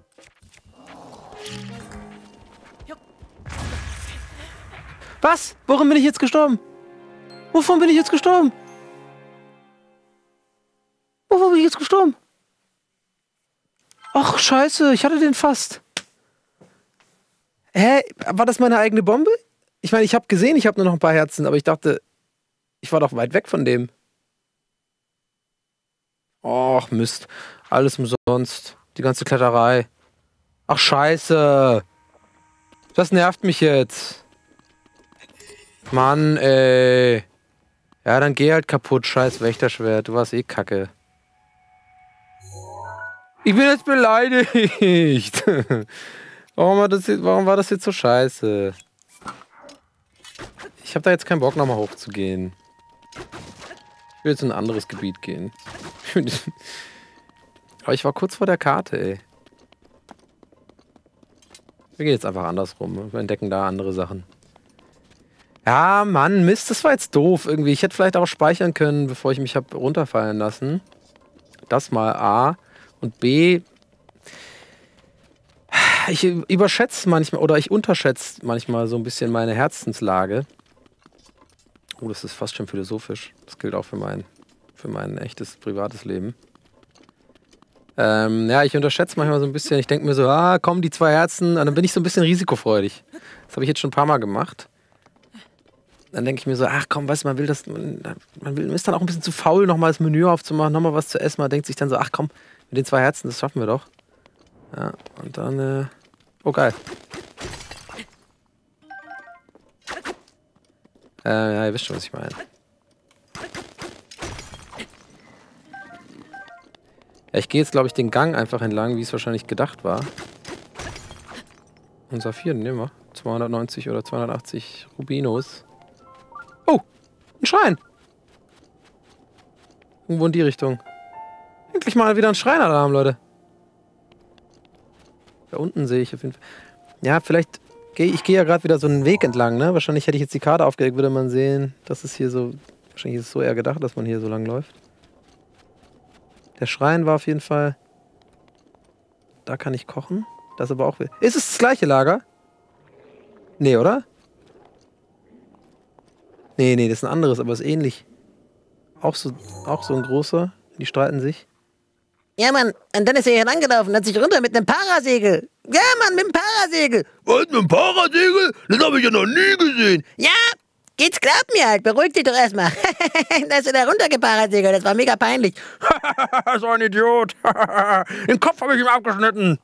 Was? Worin bin ich jetzt gestorben? Wovon bin ich jetzt gestorben? Wovon bin ich jetzt gestorben? Ach, scheiße. Ich hatte den fast. Hä? War das meine eigene Bombe? Ich meine, ich habe gesehen, ich habe nur noch ein paar Herzen, aber ich dachte, ich war doch weit weg von dem. Och, Mist. Alles umsonst. Die ganze Kletterei. Ach, scheiße. Das nervt mich jetzt. Mann, ey. Ja, dann geh halt kaputt, scheiß Wächterschwert. Du warst eh kacke. Ich bin jetzt beleidigt. Warum war das jetzt, warum war das jetzt so scheiße? Ich habe da jetzt keinen Bock, nochmal hochzugehen. Ich will jetzt in ein anderes Gebiet gehen. Aber ich war kurz vor der Karte, ey. Wir gehen jetzt einfach andersrum. Wir entdecken da andere Sachen. Ja, Mann, Mist, das war jetzt doof irgendwie. Ich hätte vielleicht auch speichern können, bevor ich mich habe runterfallen lassen. Das mal A. Und B. Ich überschätze manchmal, oder ich unterschätze manchmal so ein bisschen meine Herzenslage. Oh, das ist fast schon philosophisch. Das gilt auch für mein, für mein echtes, privates Leben. Ähm, ja, ich unterschätze manchmal so ein bisschen. Ich denke mir so, ah, komm, die zwei Herzen. Und dann bin ich so ein bisschen risikofreudig. Das habe ich jetzt schon ein paar Mal gemacht. Dann denke ich mir so, ach komm, weißt du, man will das, man, man, will, man ist dann auch ein bisschen zu faul, nochmal das Menü aufzumachen, nochmal was zu essen. Man denkt sich dann so, ach komm, mit den zwei Herzen, das schaffen wir doch. Ja, und dann, äh, oh geil. Äh, ja, ihr wisst schon, was ich meine. Ja, ich gehe jetzt, glaube ich, den Gang einfach entlang, wie es wahrscheinlich gedacht war. Und Saphir, nehmen wir. zweihundertneunzig oder zweihundertachtzig Rubinos. Oh, ein Schrein. Irgendwo in die Richtung. Endlich mal wieder ein Schreinalarm, Leute. Da unten sehe ich auf jeden Fall. Ja, vielleicht gehe ich gehe ja gerade wieder so einen Weg entlang, ne? Wahrscheinlich hätte ich jetzt die Karte aufgelegt, würde man sehen, dass es hier so... Wahrscheinlich ist es so eher gedacht, dass man hier so lang läuft. Der Schrein war auf jeden Fall... Da kann ich kochen. Das aber auch... Ist es das gleiche Lager? Nee, oder? Nee, nee, das ist ein anderes, aber ist ähnlich. Auch so, auch so ein großer. Die streiten sich. Ja, Mann, und dann ist er hier langgelaufen und hat sich runter mit einem Parasegel. Ja, Mann, mit einem Parasegel. Was, mit einem Parasegel? Das habe ich ja noch nie gesehen. Ja, geht's, glaub mir halt. Beruhig dich doch erstmal. Da ist er da runtergeparasegelt. Das war mega peinlich. So ein Idiot. Den Kopf habe ich ihm abgeschnitten.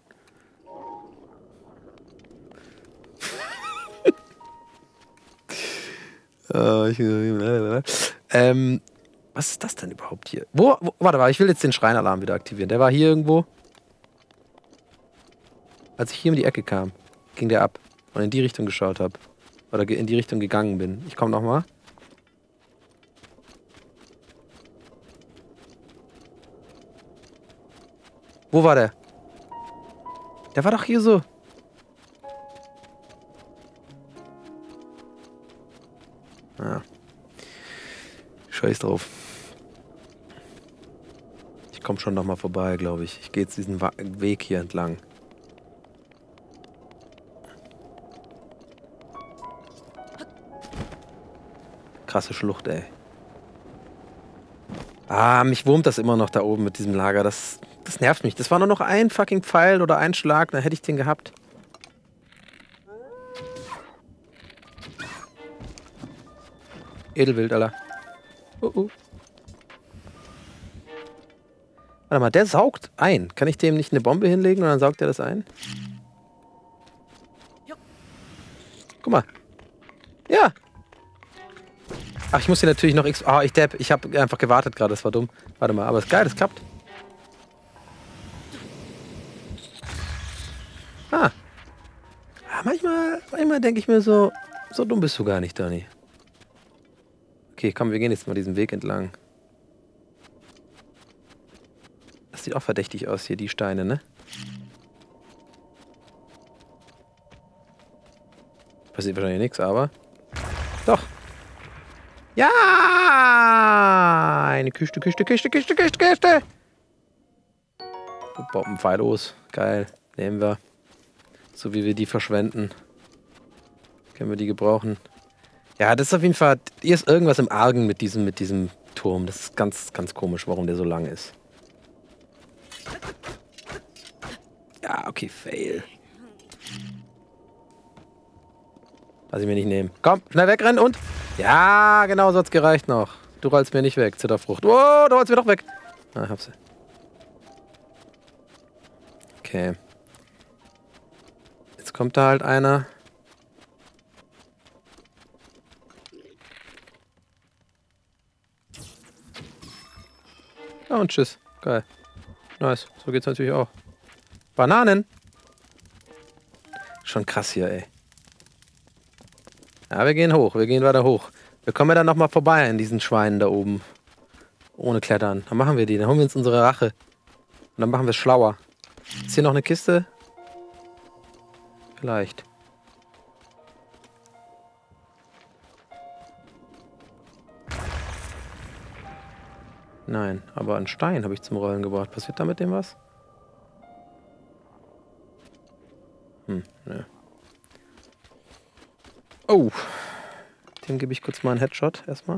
Oh, ich, ähm, was ist das denn überhaupt hier? Wo, wo? Warte mal, ich will jetzt den Schreinalarm wieder aktivieren. Der war hier irgendwo. Als ich hier um die Ecke kam, ging der ab und in die Richtung geschaut habe. Oder in die Richtung gegangen bin. Ich komme nochmal. Wo war der? Der war doch hier so. Ja. Scheiß drauf. Ich komme schon noch mal vorbei, glaube ich. Ich gehe jetzt diesen Weg hier entlang. Krasse Schlucht, ey. Ah, mich wurmt das immer noch da oben mit diesem Lager. Das, das nervt mich. Das war nur noch ein fucking Pfeil oder ein Schlag, dann hätte ich den gehabt. Edelwild, Alter. Uh, uh. Warte mal, der saugt ein. Kann ich dem nicht eine Bombe hinlegen und dann saugt er das ein? Guck mal. Ja. Ach, ich muss hier natürlich noch X... Ah, oh, ich depp. Ich habe einfach gewartet gerade. Das war dumm. Warte mal, aber ist geil, das klappt. Ah. ah manchmal manchmal denke ich mir so, so dumm bist du gar nicht, Donny. Okay, komm, wir gehen jetzt mal diesen Weg entlang. Das sieht auch verdächtig aus hier, die Steine, ne? Passiert wahrscheinlich nichts, aber... Doch! Ja! Eine Kiste, Kiste, Kiste, Kiste, Kiste, Kiste! Bombenpfeil los. Geil. Nehmen wir. So wie wir die verschwenden. Können wir die gebrauchen. Ja, das ist auf jeden Fall... Hier ist irgendwas im Argen mit diesem, mit diesem Turm. Das ist ganz, ganz komisch, warum der so lang ist. Ja, okay, fail. Lass ich mir nicht nehmen. Komm, schnell wegrennen und... Ja, genau, so hat's gereicht noch. Du rollst mir nicht weg, Zitterfrucht. Oh, du rollst mir doch weg. Ah, hab sie. Okay. Jetzt kommt da halt einer. Ja, und tschüss. Geil. Nice. So geht's natürlich auch. Bananen. Schon krass hier, ey. Ja, wir gehen hoch. Wir gehen weiter hoch. Wir kommen ja dann nochmal vorbei an diesen Schweinen da oben. Ohne Klettern. Dann machen wir die. Dann holen wir uns unsere Rache. Und dann machen wir es schlauer. Ist hier noch eine Kiste? Vielleicht. Nein, aber einen Stein habe ich zum Rollen gebracht. Passiert da mit dem was? Hm, ne. Oh. Dem gebe ich kurz mal einen Headshot erstmal.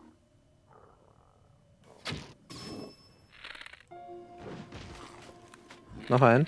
Noch einen.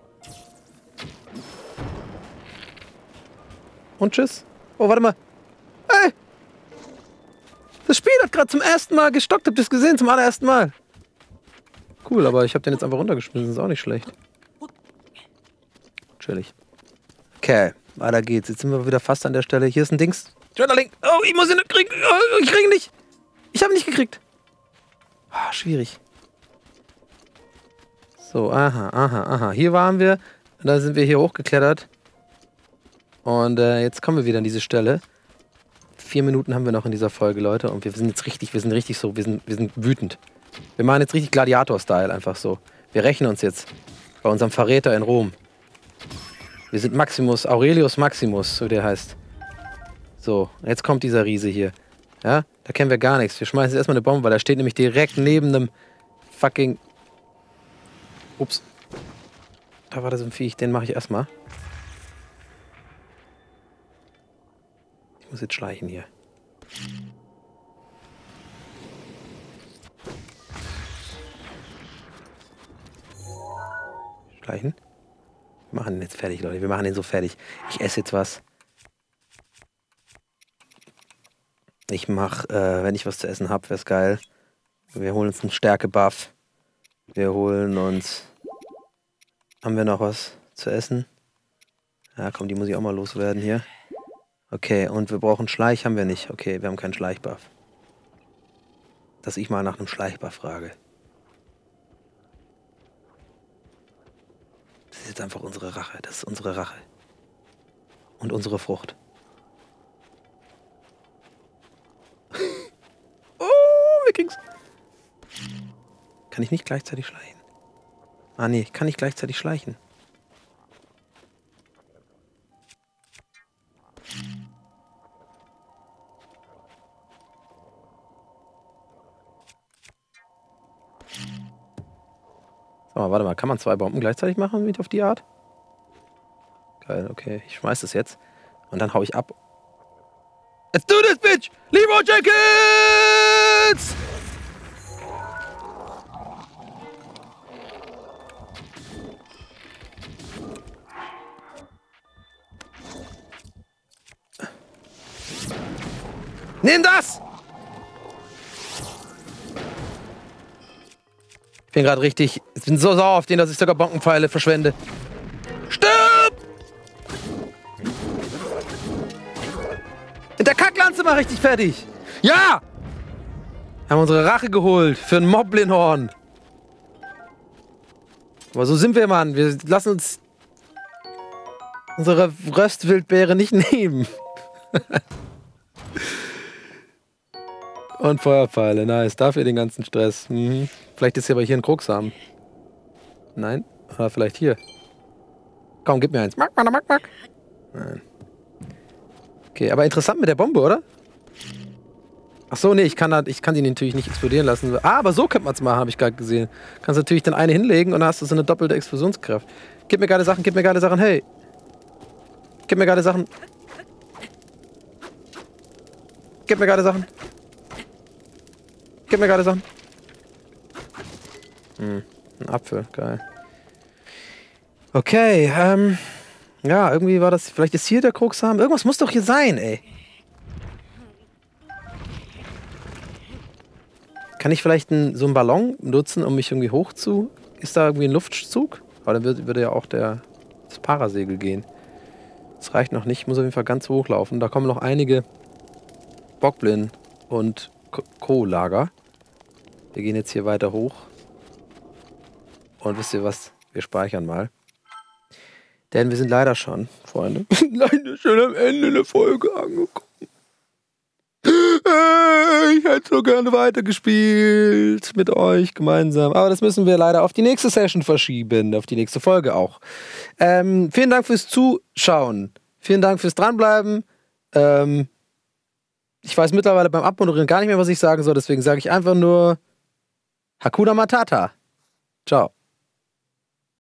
Und tschüss. Oh, warte mal. Ey! Das Spiel hat gerade zum ersten Mal gestockt. Habt ihr das gesehen? Zum allerersten Mal. Cool, aber ich habe den jetzt einfach runtergeschmissen. Das ist auch nicht schlecht. Chillig. Okay, weiter geht's. Jetzt sind wir wieder fast an der Stelle. Hier ist ein Dings. Schmetterling. Oh, ich muss ihn nicht kriegen. Oh, ich krieg ihn nicht. Ich habe ihn nicht gekriegt. Oh, schwierig. So, aha, aha, aha. Hier waren wir. Da sind wir hier hochgeklettert. Und äh, jetzt kommen wir wieder an diese Stelle. Vier Minuten haben wir noch in dieser Folge, Leute. Und wir sind jetzt richtig, wir sind richtig so, wir sind, wir sind wütend. Wir machen jetzt richtig Gladiator-Style einfach so. Wir rächen uns jetzt bei unserem Verräter in Rom. Wir sind Maximus, Aurelius Maximus, so der heißt. So, jetzt kommt dieser Riese hier. Ja, da kennen wir gar nichts. Wir schmeißen jetzt erstmal eine Bombe, weil der steht nämlich direkt neben einem fucking... Ups. Da war das ein Viech, den mache ich erstmal. Ich muss jetzt schleichen hier. Schleichen. Wir machen den jetzt fertig, Leute. Wir machen den so fertig. Ich esse jetzt was. Ich mach, äh, wenn ich was zu essen habe, wäre es geil. Wir holen uns einen Stärke-Buff. Wir holen uns... Haben wir noch was zu essen? Ja, komm, die muss ich auch mal loswerden hier. Okay, und wir brauchen Schleich, haben wir nicht. Okay, wir haben keinen Schleichbuff. Dass ich mal nach einem Schleichbuff frage. Das ist jetzt einfach unsere Rache. Das ist unsere Rache. Und unsere Frucht. Oh, wir kriegen's. Kann ich nicht gleichzeitig schleichen? Ah, nee, ich kann nicht gleichzeitig schleichen. So, warte mal, kann man zwei Bomben gleichzeitig machen mit auf die Art? Geil, okay, ich schmeiß das jetzt. Und dann hau ich ab. Let's do this, bitch! Leroy Jenkins! Nimm das! Ich bin gerade richtig... Ich bin so sauer auf den, dass ich sogar Bombenpfeile verschwende. Stirb! In der Kacklanze mache ich dich fertig. Ja! Wir haben unsere Rache geholt für ein Moblinhorn. Aber so sind wir, Mann. Wir lassen uns unsere Röstwildbeere nicht nehmen. Und Feuerpfeile, nice. Dafür den ganzen Stress. Mhm. Vielleicht ist hier aber hier ein Kruxam. Nein? Oder vielleicht hier. Komm, gib mir eins. Mack, mack, mack, mack. Nein. Okay, aber interessant mit der Bombe, oder? Ach so, nee, ich kann, ich kann die natürlich nicht explodieren lassen. Ah, aber so könnte man es machen, habe ich gerade gesehen. Kannst natürlich dann eine hinlegen und dann hast du so eine doppelte Explosionskraft. Gib mir geile Sachen, gib mir geile Sachen, hey. Gib mir geile Sachen. Gib mir geile Sachen. Gib mir geile Sachen. Hm, ein Apfel, geil. Okay, ähm... ja, irgendwie war das... Vielleicht ist hier der Kruxam. Irgendwas muss doch hier sein, ey. Kann ich vielleicht einen, so einen Ballon nutzen, um mich irgendwie hoch zu... Ist da irgendwie ein Luftzug? Aber dann würde, würde ja auch der, das Parasegel gehen. Das reicht noch nicht. Ich muss auf jeden Fall ganz hochlaufen. Da kommen noch einige Bockblin und Co-Lager. Wir gehen jetzt hier weiter hoch. Und wisst ihr was? Wir speichern mal. Denn wir sind leider schon, Freunde, leider schon am Ende der Folge angekommen. Ich hätte so gerne weitergespielt mit euch gemeinsam. Aber das müssen wir leider auf die nächste Session verschieben. Auf die nächste Folge auch. Ähm, vielen Dank fürs Zuschauen. Vielen Dank fürs Dranbleiben. Ähm, ich weiß mittlerweile beim Abmoderieren gar nicht mehr, was ich sagen soll. Deswegen sage ich einfach nur Hakuna Matata. Ciao.